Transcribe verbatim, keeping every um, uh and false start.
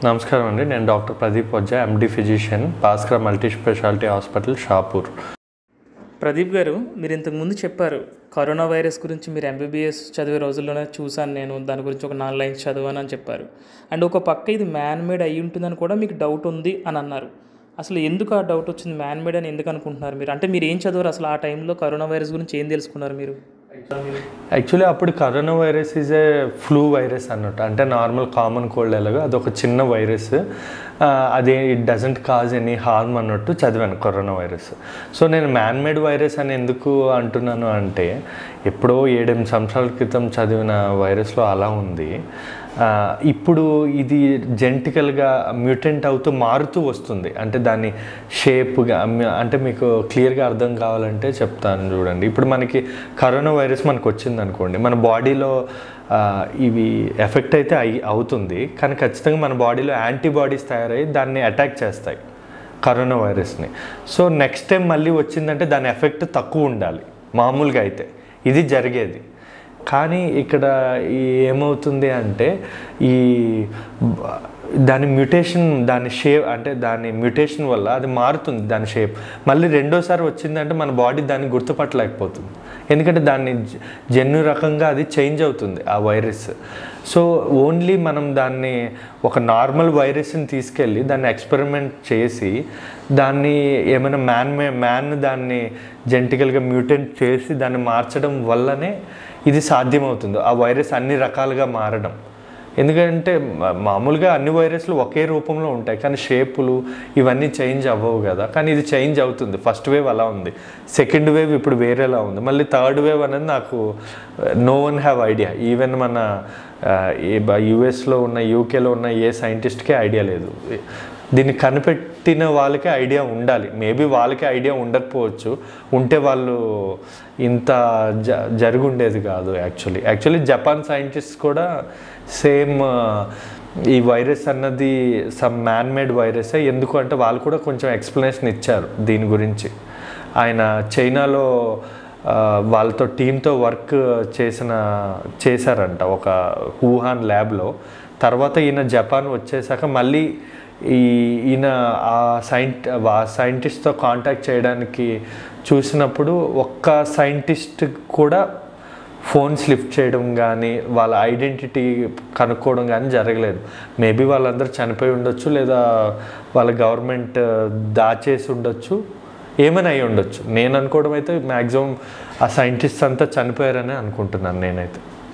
నమస్కారం అండి. నేను doctor Pradeep Vajja, MD physician, Bhaskar multi specialty hospital, Shapur. Pradeep గారు, మీరు ఇంతకుముందు చెప్పారు కరోనా వైరస్ గురించి మీరు ఎంబీబీఎస్ చదివే రోజుల్లోనే చూశాను, నేను దాని గురించి ఒక నాలుగు లైన్స్ చదివాను అని చెప్పారు. అండ్ ఒక పక్క ఇది మ్యాన్ మేడ్ అయ్యి ఉంటుందని కూడా మీకు డౌట్ ఉంది అని అన్నారు. అసలు ఎందుకు ఆ డౌట్ వచ్చింది, మ్యాన్ మేడ్ అని ఎందుకు అనుకుంటున్నారు మీరు? అంటే మీరు ఏం చదివారు అసలు ఆ టైంలో? కరోనా వైరస్ గురించి ఏం తెలుసుకున్నారు మీరు? యాక్చువల్లీ అప్పుడు corona virus is a flu virus అన్నట్టు, అంటే నార్మల్ కామన్ కోల్డ్ ఎలాగో అదొక చిన్న వైరస్, అది it doesn't cause any harm అన్నట్టు చదివాను కరోనా వైరస్. సో నేను మ్యాన్ మేడ్ వైరస్ అని ఎందుకు అంటున్నాను అంటే, ఎప్పుడో ఏడెనిమిది సంవత్సరాల క్రితం చదివిన వైరస్లో అలా ఉంది. ఇప్పుడు ఇది జెనెటికల్గా మ్యూటెంట్ అవుతూ మారుతూ వస్తుంది. అంటే దాని షేప్గా, అంటే మీకు క్లియర్గా అర్థం కావాలంటే చెప్తాను చూడండి. ఇప్పుడు మనకి కరోనా వైరస్ మనకు వచ్చింది అనుకోండి, మన బాడీలో ఇవి ఎఫెక్ట్ అయితే అయి అవుతుంది, కానీ ఖచ్చితంగా మన బాడీలో యాంటీబాడీస్ తయారయ్యి దాన్ని అటాక్ చేస్తాయి, కరోనా వైరస్ని. సో నెక్స్ట్ టైం మళ్ళీ వచ్చిందంటే దాని ఎఫెక్ట్ తక్కువ ఉండాలి మామూలుగా అయితే, ఇది జరిగేది. కానీ ఇక్కడ ఏమవుతుంది అంటే, ఈ దాని మ్యూటేషన్, దాని షేప్, అంటే దాని మ్యూటేషన్ వల్ల అది మారుతుంది దాని షేప్. మళ్ళీ రెండోసారి వచ్చిందంటే మన బాడీ దాన్ని గుర్తుపట్టలేకపోతుంది, ఎందుకంటే దాన్ని జన్యు రకంగా అది చేంజ్ అవుతుంది ఆ వైరస్. సో ఓన్లీ మనం దాన్ని ఒక నార్మల్ వైరస్ని తీసుకెళ్ళి దాన్ని ఎక్స్పెరిమెంట్ చేసి దాన్ని ఏమైనా మ్యాన్ మే మ్యాన్ దాన్ని జెనెటికల్గా మ్యూటెంట్ చేసి దాన్ని మార్చడం వల్లనే ఇది సాధ్యమవుతుంది, ఆ వైరస్ అన్ని రకాలుగా మారడం. ఎందుకంటే మామూలుగా అన్ని వైరస్లు ఒకే రూపంలో ఉంటాయి, కానీ షేపులు ఇవన్నీ చేంజ్ అవ్వవు కదా. కానీ ఇది చేంజ్ అవుతుంది. ఫస్ట్ వేవ్ అలా ఉంది, సెకండ్ వేవ్ ఇప్పుడు వేరేలా ఉంది, మళ్ళీ థర్డ్ వేవ్ అనేది నాకు no one have idea. Even మన యుఎస్లో ఉన్న, యూకేలో ఉన్న ఏ సైంటిస్ట్కే ఐడియా లేదు. దీన్ని కనిపెట్టిన వాళ్ళకే ఐడియా ఉండాలి. మేబీ వాళ్ళకే ఐడియా ఉండకపోవచ్చు, ఉంటే వాళ్ళు ఇంత జ జరుగుండేది కాదు. యాక్చువల్లీ యాక్చువల్లీ జపాన్ సైంటిస్ట్ కూడా సేమ్ ఈ వైరస్ అన్నది సమ్ మ్యాన్ మేడ్ వైరసే. ఎందుకు అంటే వాళ్ళు కూడా కొంచెం ఎక్స్ప్లెనేషన్ ఇచ్చారు దీని గురించి. ఆయన చైనాలో వాళ్ళతో టీంతో వర్క్ చేసిన చేశారంట ఒక వుహాన్ ల్యాబ్లో. తర్వాత ఈయన జపాన్ వచ్చేసాక మళ్ళీ ఈ ఈయన ఆ సైంటి ఆ సైంటిస్ట్తో కాంటాక్ట్ చేయడానికి చూసినప్పుడు ఒక్క సైంటిస్ట్ కూడా ఫోన్స్ లిఫ్ట్ చేయడం కానీ వాళ్ళ ఐడెంటిటీ కనుక్కోవడం కానీ జరగలేదు. మేబీ వాళ్ళందరూ చనిపోయి ఉండొచ్చు, లేదా వాళ్ళ గవర్నమెంట్ దాచేసి ఉండొచ్చు, ఏమైనా అయి ఉండొచ్చు. నేను అనుకోవడం అయితే మ్యాక్సిమం ఆ సైంటిస్ట్ అంతా చనిపోయారని అనుకుంటున్నాను నేనైతే.